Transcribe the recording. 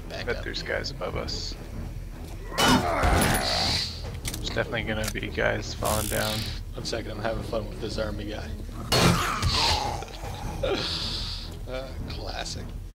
back Bet up. there's guys above us. There's definitely gonna be guys falling down. 1 second, I'm having fun with this army guy. Classic.